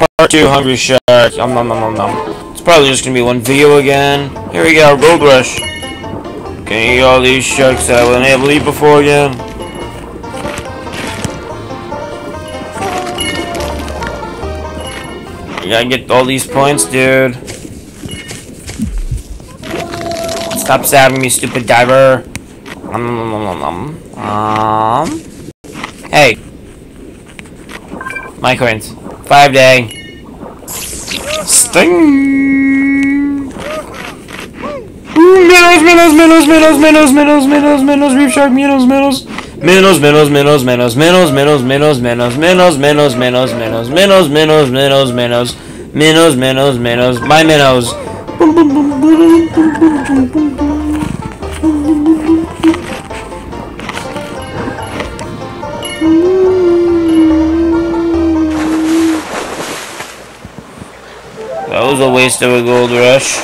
Part 2 Hungry Shark. It's probably just gonna be one video again. Here we go, Gold Rush. Can you eat all these sharks that I wasn't able to eat before again? You gotta get all these points, dude. Stop stabbing me, stupid diver. Hey. My coins. 5-day. Sting! Minnows, reef shark, minnows, my minnows. That was a waste of a gold rush.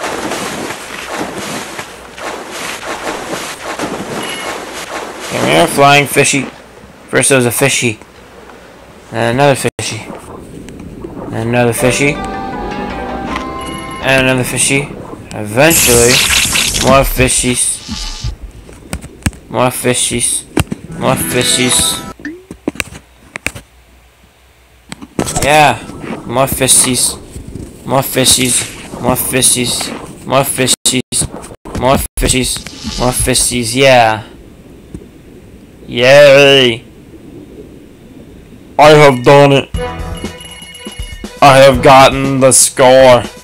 Come here, flying fishy. First there was a fishy. And another fishy. And another fishy. And another fishy. Eventually, more fishies. More fishies. More fishies. Yeah, more fishies. More fishies, more fishies, more fishies, more fishies, more fishies, yeah. Yay! I have done it. I have gotten the score.